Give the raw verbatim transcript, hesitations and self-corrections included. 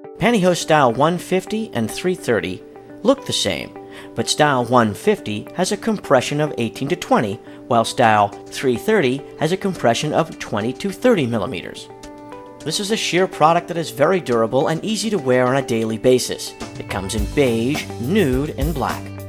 Pantyhose style one fifty and three thirty look the same, but style one fifty has a compression of eighteen to twenty, while style three thirty has a compression of twenty to thirty millimeters. This is a sheer product that is very durable and easy to wear on a daily basis. It comes in beige, nude, and black.